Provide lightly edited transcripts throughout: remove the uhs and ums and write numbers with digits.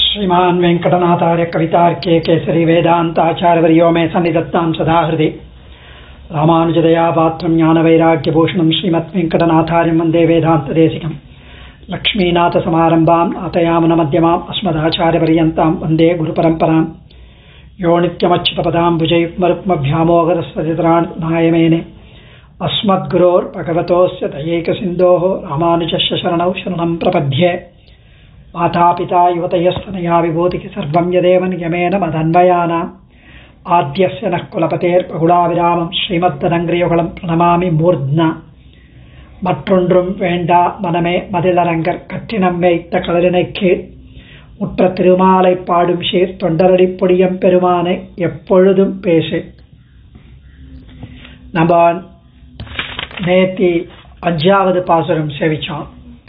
श्रीमान् वेंकटनाथार्य कवितार्के केसरी वेदांताचार्यवर्यो मे सन्निधत्तां सदा हृदि रामानुजदया पात्रं ज्ञानवैराग्यभूषणं श्रीमद्वेंकटनाथार्यं वन्दे वेदान्तदेशिकं लक्ष्मीनाथसमारम्भां नाथयामुनमध्यमाम् अस्मदाचार्यपर्यन्तां वन्दे गुरुपरम्परां यो नित्यमच्युतपदाम्बुजयुग्मरुक्मभ्यामोगरस्वचित्राणायमेने अस्मद्गुरोर्भगवतोऽस्य दयैकसिन्धोः रामानुजस्य शरणौ शरणं प्रपद्ये। माता पिता युवतयस्तनया विभूतिः सर्वं यदेव नियमेन मदन्वयानाम् आद्यस्य नः कुलपतेर्बहुलाविरामं श्रीमद्दनङ्ग्रियुगलं प्रणमामि मूर्ध्ना। மற்றொன்றும் வேண்டா மனமே மதிலரங்கர் கற்றினம் வைத்த கடலினை கீழ் முற்ற திருமாலை பாடும் சீர் தொண்டரடி பொடியம் பெருமானை எப்பொழுதும் பேசு. நம்ம நேத்தி 5வது பாசுரம் சேவிச்சோம்.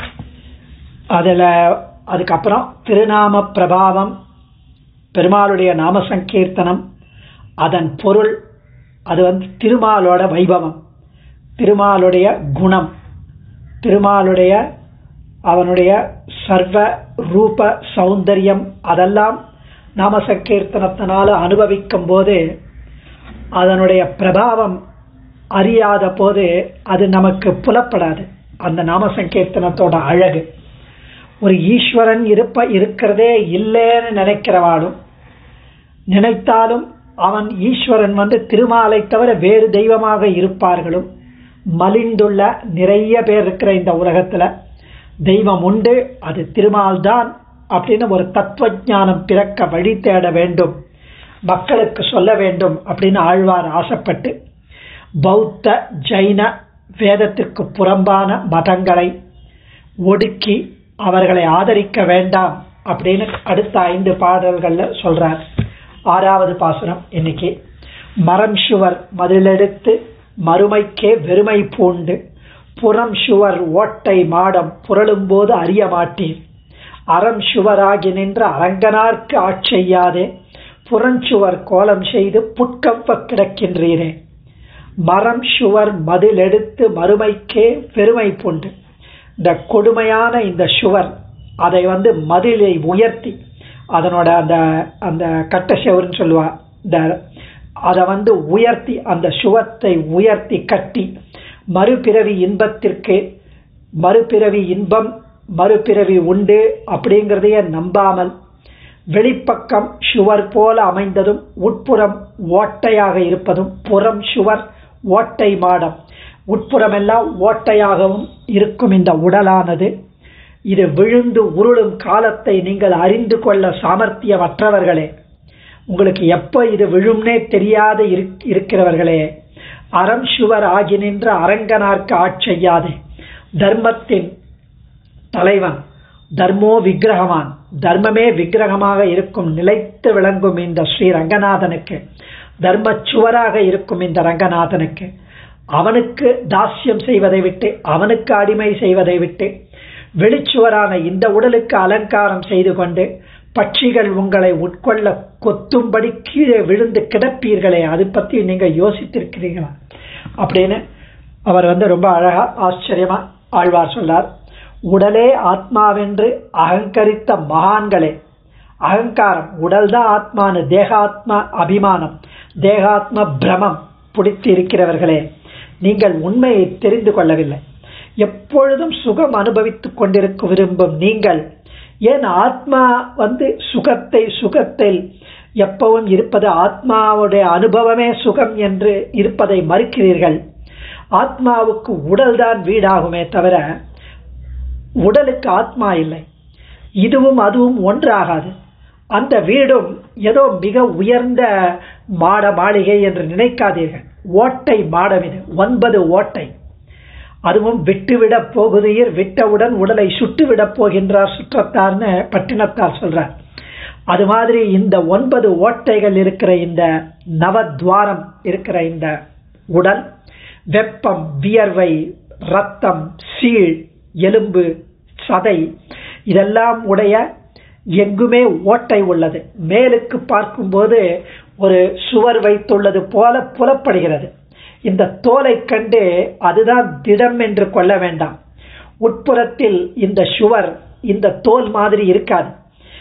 அதுக்கப்புறம் திருநாம பிரபாவம், பெருமாளுடைய நாம சங்கீர்த்தனம், அதன் பொருள், அது திருமாலோட வைபவம், திருமாலுடைய குணம், திருமாலுடைய அவனுடைய சர்வ ரூப சௌந்தர்யம், அதெல்லாம் நாம சங்கீர்த்தனத்தினால அனுபவிக்கும் போது அதனுடைய பிரபாவம் அறியாத போது அது நமக்கு புலப்படாது. அந்த நாம சங்கீர்த்தனத்தோட அழகு, ஒரு ஈஸ்வரன் இருக்கிறதே இல்லைன்னு நினைக்கிறவாளும், நினைத்தாலும் அவன் ஈஸ்வரன் திருமாலை தவிர வேறு தெய்வமாக இருப்பார்களும் மலிந்துள்ள நிறைய பேர் இருக்கிற இந்த உலகத்துல தெய்வம் உண்டு, அது திருமால் தான் அப்படின்னு ஒரு தத்துவ ஞானம் பிறக்க வழி தேட வேண்டும், மக்களுக்கு சொல்ல வேண்டும் அப்படின்னு ஆழ்வார் ஆசைப்பட்டு பௌத்த ஜைன வேதத்திற்கு புறம்பான மதங்களை ஒடுக்கி அவர்களை ஆதரிக்க வேண்டாம் அப்படின்னு அடுத்த 5 பாடல்கள்ல சொல்றார். 6வது பாசுரம் இன்னைக்கு. மரம் சுவர் மதிலெடுத்து மறுமைக்கே வெறுமை பூண்டு புறம் சுவர் ஓட்டை மாடம் புரளும் போது அறிய மாட்டீர். அறம் சுவராகி நின்ற அரங்கனார்க்கு ஆட்செய்யாதே புறஞ்சுவர் கோலம் செய்து புட்கவ்வ கிடக்கின்றீரே. மரம் சுவர் மதிலெடுத்து மறுமைக்கே வெறுமை பூண்டு, இந்த கொடுமையான இந்த சுவர், அதை மதிலை உயர்த்தி, அதனோட அந்த அந்த கட்ட சுவர்னு சொல்லுவா, அதை உயர்த்தி, அந்த சுவத்தை உயர்த்தி கட்டி மறுபிறவி இன்பத்திற்கு, மறுபிறவி இன்பம் மறுபிறவி உண்டு அப்படிங்கிறதையே நம்பாமல் வெளிப்பக்கம் சுவர் போல அமைந்ததும் உட்புறம் ஓட்டையாக இருப்பதும், புறம் சுவர் ஓட்டை மாடம், உட்புறமெல்லாம் ஓட்டையாகவும் இருக்கும் இந்த உடலானது, இது விழுந்து உருளும் காலத்தை நீங்கள் அறிந்து கொள்ள சாமர்த்தியமற்றவர்களே, உங்களுக்கு எப்ப இது விழும்னே தெரியாத இருக்கிறவர்களே, அறம் சுவர் ஆகி நின்ற அரங்கனார்க்கு ஆட்செய்யாதே. தர்மத்தின் தலைவன், தர்மோ விக்கிரகமான், தர்மமே விக்கிரகமாக இருக்கும் நிலைத்து விளங்கும் இந்த ஸ்ரீ ரங்கநாதனுக்கு, தர்ம சுவராக இருக்கும் இந்த ரங்கநாதனுக்கு, அவனுக்கு தாஸ்யம் செய்வதை விட்டு, அவனுக்கு அடிமை செய்வதை விட்டு, வெளிச்சுவரான இந்த உடலுக்கு அலங்காரம் செய்து கொண்டு பட்சிகள் உங்களை உட்கொள்ள கொத்தும்படி கீழே விழுந்து கிடப்பீர்களே, அது பத்தி நீங்க யோசித்திருக்கிறீங்களா அப்படின்னு அவர் ரொம்ப அழகா ஆச்சரியமா ஆழ்வார் சொன்னார். உடலே ஆத்மாவென்று அகங்கரித்த மகான்களே, அகங்காரம், உடல்தான் ஆத்மானு தேகாத்மா அபிமானம், தேகாத்ம பிரமம் பிடித்து இருக்கிறவர்களே, நீங்கள் உண்மையை தெரிந்து கொள்ளவில்லை. எப்பொழுதும் சுகம் அனுபவித்துக் கொண்டிருக்க விரும்பும் நீங்கள் ஏன் ஆத்மா சுகத்தில் எப்பவும் இருப்பது, ஆத்மாவுடைய அனுபவமே சுகம் என்று இருப்பதை மறுக்கிறீர்கள். ஆத்மாவுக்கு உடல்தான் வீடாகுமே தவிர உடலுக்கு ஆத்மா இல்லை. இதுவும் அதுவும் ஒன்றாகாது. அந்த வீடும் ஏதோ மிக உயர்ந்த மாளிகை என்று நினைக்காதீர்கள். ஓட்டை மாடம், இது 9 ஓட்டை. அதுவும் விட்டுவிட போகுதீர், விட்டவுடன் உடலை சுட்டுவிடப் போகின்றார் சுற்றத்தார்னு பட்டினத்தார் சொல்றார். அது மாதிரி இந்த 9 ஓட்டைகள் இருக்கிற இந்த நவத்வாரம் இருக்கிற இந்த உடல், வெப்பம், வியர்வை, ரத்தம், சீழ், எலும்பு, சதை, இதெல்லாம் உடைய எங்குமே ஓட்டை உள்ளது. மேலுக்கு பார்க்கும்போது ஒரு சுவர் வைத்துள்ளது போல புலப்படுகிறது. இந்த தோலை கண்டு அதுதான் திடம் என்று கொள்ள வேண்டாம். உட்புறத்தில் இந்த சுவர் இந்த தோல் மாதிரி இருக்காது.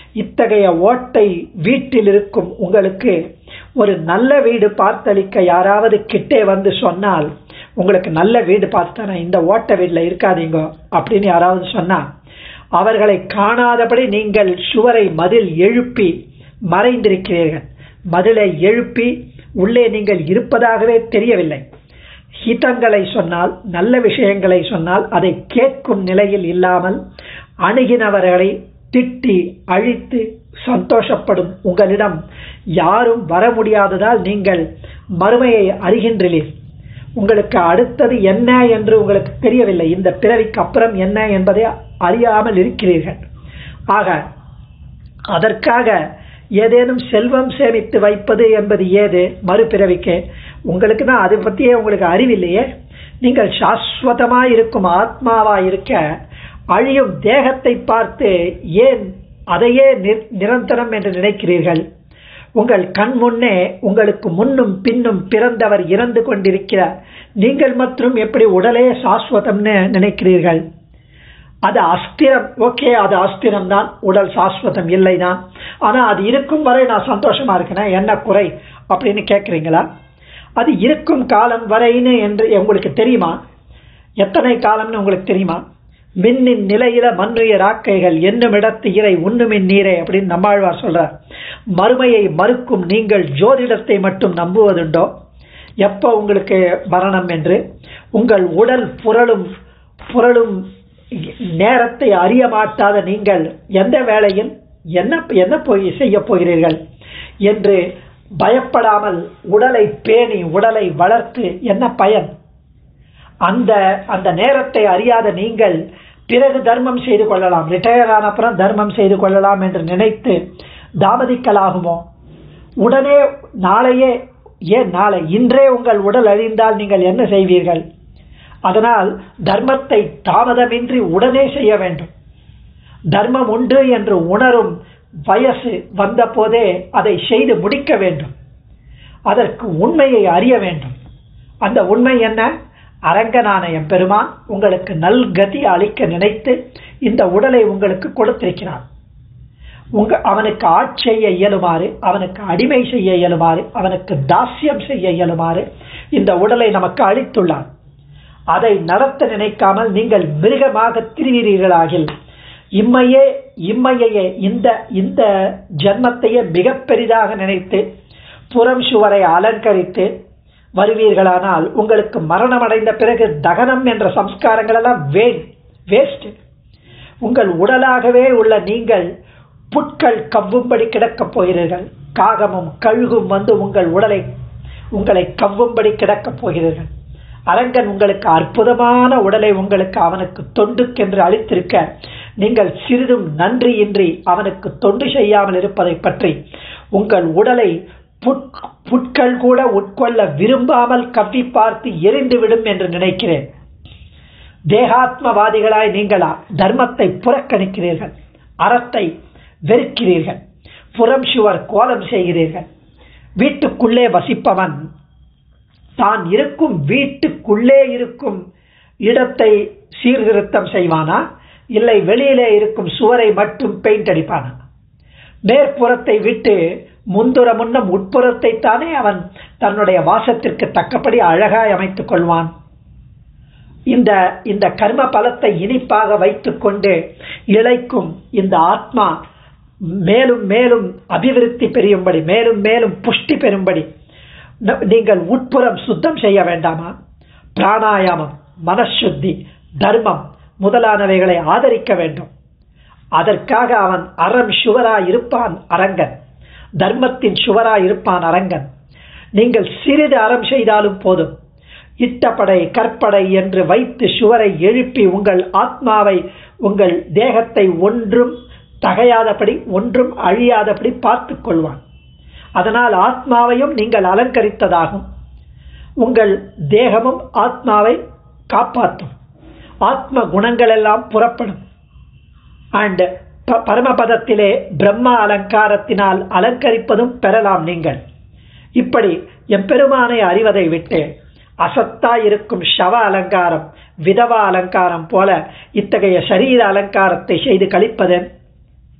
இத்தகைய ஓட்டை வீட்டில் இருக்கும் உங்களுக்கு ஒரு நல்ல வீடு பார்த்தளிக்க யாராவது கிட்டே வந்து சொன்னால், உங்களுக்கு நல்ல வீடு பார்த்தானா இந்த ஓட்ட வீட்டில் இருக்காதீங்க அப்படின்னு யாராவது சொன்னா, அவர்களை காணாதபடி நீங்கள் சுவரை மதில் எழுப்பி மறைந்திருக்கிறீர்கள். மதிலை எழுப்பி உள்ளே நீங்கள் இருப்பதாகவே தெரியவில்லை. ஹிதங்களை சொன்னால், நல்ல விஷயங்களை சொன்னால் அதை கேட்கும் நிலையில் இல்லாமல் அணுகினவர்களை திட்டி அழித்து சந்தோஷப்படும் உங்களிடம் யாரும் வர முடியாததால் நீங்கள் மறுமையை அறிகின்றீர்கள். உங்களுக்கு அடுத்தது என்ன என்று உங்களுக்கு தெரியவில்லை. இந்த பிறவிக்கு அப்புறம் என்ன என்பதை அறியாமல் இருக்கிறீர்கள். ஆக அதற்காக ஏதேனும் செல்வம் சேமித்து வைப்பது என்பது ஏது? மறுபிறவிக்கு உங்களுக்கு தான் அதை பற்றியே உங்களுக்கு அறிவில்லையே. நீங்கள் சாஸ்வதமாய் இருக்கும் ஆத்மாவாய் இருக்க அழியும் தேகத்தை பார்த்து ஏன் அதையே நிரந்தரம் என்று நினைக்கிறீர்கள்? உங்கள் கண் முன்னே உங்களுக்கு முன்னும் பின்னும் பிறந்தவர் இறந்து கொண்டிருக்கிறார். நீங்கள் மற்றும் எப்படி உடலே சாஸ்வதம்னு நினைக்கிறீர்கள்? அது அஸ்திரம். ஓகே, அது அஸ்திரம் தான், உடல் சாஸ்வதம் இல்லைதான். ஆனா அது இருக்கும் வரை நான் சந்தோஷமா இருக்கேன், என்ன குறை அப்படின்னு கேட்குறீங்களா? அது இருக்கும் காலம் வரைன்னு என்று உங்களுக்கு தெரியுமா? எத்தனை காலம்னு உங்களுக்கு தெரியுமா? மின்னின் நிலையில மண்ணுய ராக்கைகள் என்னும் இடத்து இறை உண்ணுமின் நீரே அப்படின்னு நம்மாழ்வார் சொல்றார். மறுமையை மறுக்கும் நீங்கள் ஜோதிடத்தை மட்டும் நம்புவதுண்டோ? எப்ப உங்களுக்கு மரணம் என்று உங்கள் உடல் புரளும் நேரத்தை அறிய மாட்டாத நீங்கள் எந்த வேளையில் என்ன செய்ய போகிறீர்கள் என்று பயப்படாமல் உடலை பேணி உடலை வளர்த்து என்ன பயன்? அந்த நேரத்தை அறியாத நீங்கள் பிறகு தர்மம் செய்து கொள்ளலாம், ரிட்டையர் ஆன அப்புறம் தர்மம் செய்து கொள்ளலாம் என்று நினைத்து தாமதிக்கலாகுமோ? உடனே நாளையே, ஏன் நாளை, இன்றே உங்கள் உடல் அழிந்தால் நீங்கள் என்ன செய்வீர்கள்? அதனால் தர்மத்தை தாமதமின்றி உடனே செய்ய வேண்டும். தர்மம் உண்டு என்று உணரும் வயசு வந்த போதே அதை செய்து முடிக்க வேண்டும். அதற்கு உண்மையை அறிய வேண்டும். அந்த உண்மை என்ன? அரங்கனான எம்பெருமான் உங்களுக்கு நல்கதி அளிக்க நினைத்து இந்த உடலை உங்களுக்கு கொடுத்திருக்கிறான். அவனுக்கு ஆட்சி செய்ய இயலுமாறு, அவனுக்கு அடிமை செய்ய இயலுமாறு, அவனுக்கு தாஸ்யம் செய்ய இயலுமாறு இந்த உடலை நமக்கு அளித்துள்ளான். அதை நடத்த நினைக்காமல் நீங்கள் மிருகமாக திரிவீர்களாகில் இம்மையே இந்த ஜன்மத்தையே மிக பெரிதாக நினைத்து புறம் சுவரை அலங்கரித்து வருவீர்களானால் உங்களுக்கு மரணம் அடைந்த பிறகு தகனம் என்ற சம்ஸ்காரங்கள் எல்லாம் வேஸ்ட். உங்கள் உடலாகவே உள்ள நீங்கள் புட்கள் கவ்வும்படி கிடக்கப் போகிறீர்கள். காகமும் கழுகும் வந்து உங்களை கவ்வும்படி கிடக்கப் போகிறீர்கள். அரங்கன் உங்களுக்கு அற்புதமான உடலை உங்களுக்கு அவனுக்கு தொண்டுக்கென்று அளித்திருக்க நீங்கள் சிறிதும் நன்றியின்றி அவனுக்கு தொண்டு செய்யாமல் இருப்பதை பற்றி உங்கள் உடலை புட்கள் கூட உட்கொள்ள விரும்பாமல் கவ்வி பார்த்து எரிந்துவிடும் என்று நினைக்கிறேன். தேகாத்மவாதிகளாய் நீங்களா தர்மத்தை புறக்கணிக்கிறீர்கள், அறத்தை வெறுக்கிறீர்கள், புறம் சுவர் கோலம் செய்கிறீர்கள். வீட்டுக்குள்ளே வசிப்பவன் தான் இருக்கும் வீட்டுக்குள்ளே இருக்கும் இடத்தை சீர்திருத்தம் செய்வானா, இல்லை வெளியிலே இருக்கும் சுவரை மட்டும் பெயிண்ட் அடிப்பானா? மேற்புறத்தை விட்டு முன்னம் உட்புறத்தை தானே அவன் தன்னுடைய வாசத்திற்கு தக்கபடி அழகாய் அமைத்துக் கொள்வான். இந்த கர்ம பலத்தை இனிப்பாக வைத்துக் கொண்டு இழைக்கும் இந்த ஆத்மா மேலும் மேலும் அபிவிருத்தி பெறும்படி, மேலும் மேலும் புஷ்டி பெறும்படி நீங்கள் உட்புறம் சுத்தம் செய்ய வேண்டாமா? பிராணாயாமம், மனசுத்தி, தர்மம் முதலானவைகளை ஆதரிக்க வேண்டும். அதற்காக அவன் அறம் சுவராய் இருப்பான் அரங்கன், தர்மத்தின் சுவராய் இருப்பான் அரங்கன். நீங்கள் சிறிது அறம் செய்தாலும் போதும். இட்டப்படை கற்படை என்று வைத்து சுவரை எழுப்பி உங்கள் ஆத்மாவை, உங்கள் தேகத்தை ஒன்றும் தகையாதபடி ஒன்றும் அழியாதபடி பார்த்துக் கொள்வான். அதனால் ஆத்மாவையும் நீங்கள் அலங்கரித்ததாகும். உங்கள் தேகமும் ஆத்மாவை காப்பாற்றும். ஆத்ம குணங்கள் எல்லாம் புறப்படும். அண்ட் பரமபதத்திலே பிரம்ம அலங்காரத்தினால் அலங்கரிப்பதும் பெறலாம் நீங்கள். இப்படி எம்பெருமானை அறிவதை விட்டு அசத்தாய் இருக்கும் சவ அலங்காரம், விதவா அலங்காரம் போல இத்தகைய சரீர அலங்காரத்தை செய்து கழிப்பதன்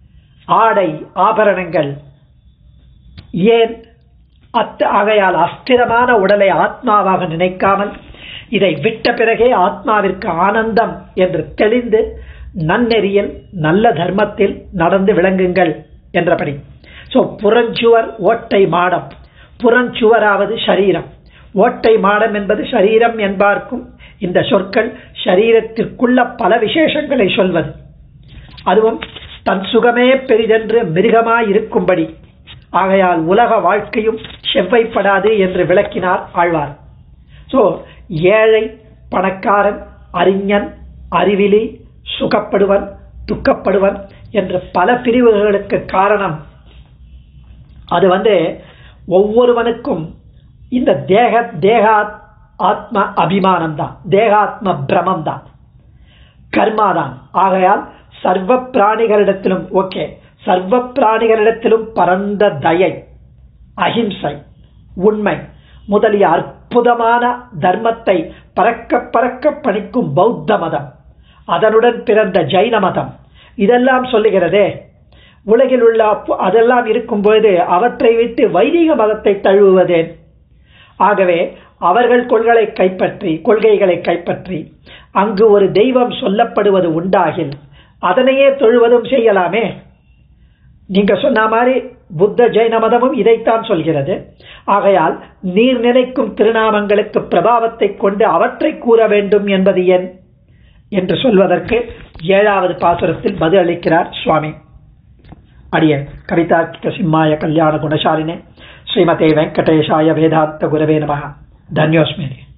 ஆடை ஆபரணங்கள் ஏன் ஆகையால் அஸ்திரமான உடலை ஆத்மாவாக நினைக்காமல் இதை விட்ட பிறகே ஆத்மாவிற்கு ஆனந்தம் என்று தெளிந்து நன்னெறியில் நல்ல தர்மத்தில் நடந்து விளங்குங்கள் என்றபடி. புறஞ்சுவர் ஓட்டை மாடம், புறஞ்சுவராவது சரீரம், ஓட்டை மாடம் என்பது சரீரம் என்பார்க்கும் இந்த சொற்கள் சரீரத்திற்குள்ள பல விசேஷங்களை சொல்வது. அதுவும் தன் சுகமே பெரிதென்று மிருகமாய் இருக்கும்படி. ஆகையால் உலக வாழ்க்கையும் செவ்வைப்படாது என்று விளக்கினார் ஆழ்வார். ஏழை பணக்காரன், அறிஞன் அறிவிலி, சுகப்படுவன் துக்கப்படுவன் என்று பல பிரிவுகளுக்கு காரணம் அது ஒவ்வொருவனுக்கும் இந்த தேக ஆத்ம அபிமானம் தான், தேகாத்ம பிரமம் தான், கர்மாதான். ஆகையால் சர்வ பிராணிகளிடத்திலும் சர்வ பிராணிகளிடத்திலும் பரந்த தயை, அஹிம்சை, உண்மை முதலிய அற்புதமான தர்மத்தை பறக்க பறக்க பணிக்கும் பௌத்த மதம், அதனுடன் பிறந்த ஜைன மதம் இதெல்லாம் சொல்லுகிறதே. உலகில் உள்ள அதெல்லாம் இருக்கும்போது அவற்றை விட்டு வைதிக மதத்தை தழுவுவதேன்? ஆகவே அவர்கள் கொள்கைகளை கைப்பற்றி அங்கு ஒரு தெய்வம் சொல்லப்படுவது உண்டாகில் அதனையே தொழுவதும் செய்யலாமே. நீங்க சொன்ன மாதிரி புத்த ஜெயின மதமும் இதைத்தான் சொல்கிறது. ஆகையால் நீர் நினைக்கும் திருநாமங்களுக்கு பிரபாவத்தை கொண்டு அவற்றை கூற வேண்டும் என்பது ஏன் என்று சொல்வதற்கு 7வது பாசுரத்தில் பதில் அளிக்கிறார் சுவாமி. அடியேன் கவிதார்க்கிக சிம்மாய கல்யாண குணசாலினே ஸ்ரீமதே வெங்கடேஷாய வேதாந்த குரவே நமஹ. தன்யோஸ்மி.